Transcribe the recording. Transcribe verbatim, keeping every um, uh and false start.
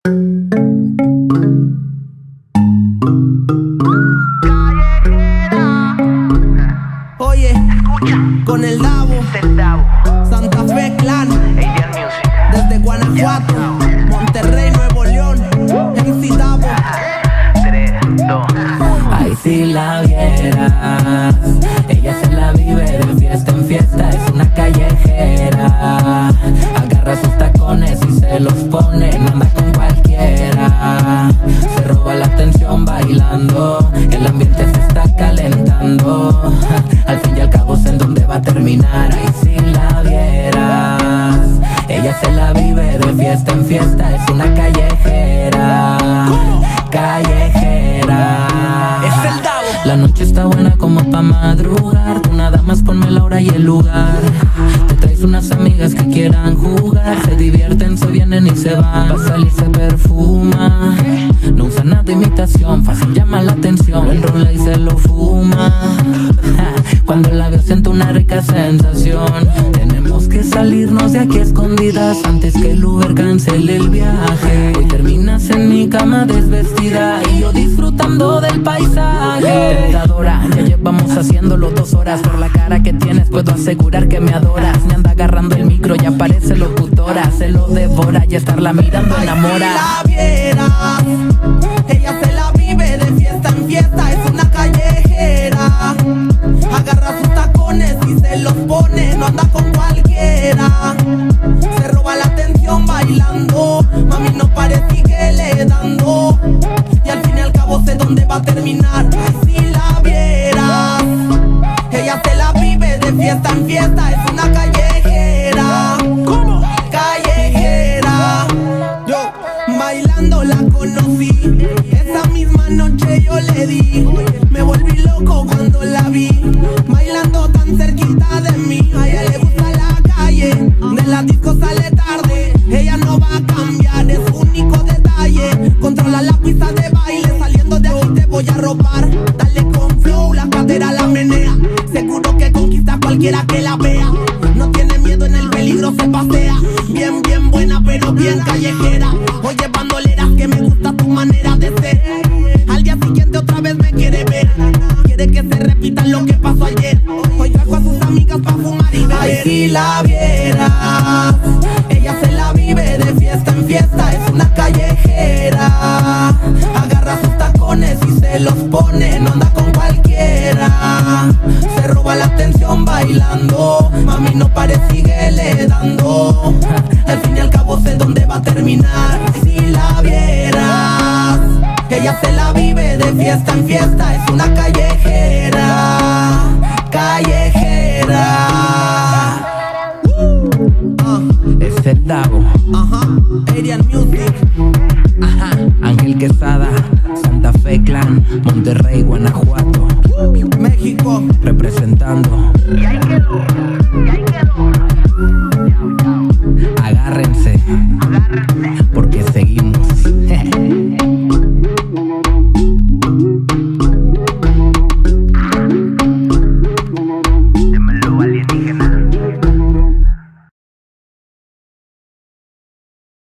Oye, con el Davo, Santa Fe Clan, desde Guanajuato, Monterrey, Nuevo León, M C Davo. Ay, si la vieras, ella se la vive de fiesta en fiesta, es una callejera. Agarra sus tacones y se los pone, no anda con cualquiera. Se roba la atención bailando, el ambiente se está calentando. Al fin y al cabo sé en dónde va a terminar. Ay, si la vieras, ella se la vive de fiesta en fiesta, es una callejera. Callejera. La noche está buena como pa' madrugar. Tú nada más ponme la hora y el lugar. Te traes unas amigas que quieran jugar. Se divierten, se vienen y se van. Va a salir, se perfuma. No usa nada de imitación, fácil llama la atención. Lo enrola y se lo fuma. Cuando la veo siento una rica sensación. Tenemos que salirnos de aquí escondidas antes que el Uber cancele el viaje. Hoy terminas en mi cama desvestida y yo disfrutando del paisaje. Tentadora, ya llevamos haciéndolo dos horas. Por la cara que tienes puedo asegurar que me adoras. Me anda agarrando el micro, ya parece locutora. Se lo devora y estarla mirando enamora. Ay, si la vieras, ella se la vive de fiesta en fiesta, es una callejera. Agarra sus tacones y se los pone, no anda con cualquiera. Se roba la atención bailando, mami no pare, síguele dando. Y al fin y al cabo sé dónde va a terminar. Ay, si la vieras, ella se la vive de fiesta en fiesta, es una callejera. ¿Cómo? Callejera. Yo bailando la conocí, esa misma noche yo le di. Me volví loco cuando la vi, bailando tan cerquita de mí. A ella le gusta la calle, de la disco sale tarde. Ella no va a cambiar, es su único detalle. Controla la pista de baile, saliendo de aquí te voy a robar. Dale con flow, la cadera la menea. Seguro que conquista a cualquiera que la vea. No tiene miedo, en el peligro se pasea. Bien, bien buena, pero bien callejera. Oye, bandoleras, que me gusta tu manera de ser. Al día siguiente otra vez me quiere ver. Quiere que se repita lo que pasó ayer. Hoy trajo a sus amigas pa' fumar y beber. Ay, si la vieras, ella se la vive de fiesta en fiesta, es una callejera. Agarra sus tacones y se los pone, no anda con cualquiera. Se roba la atención bailando, mami no pare, síguele dando. Al fin y al cabo sé dónde va a terminar. Si la vieras, ella se la vive de fiesta en fiesta, es una callejera. Callejera. uh, Es el Davo. Ajá, Arian Music. Ajá, Ángel Quesada, Santa Fe Clan, Monterrey, Guanajuato, México. representando. Y ahí quedó.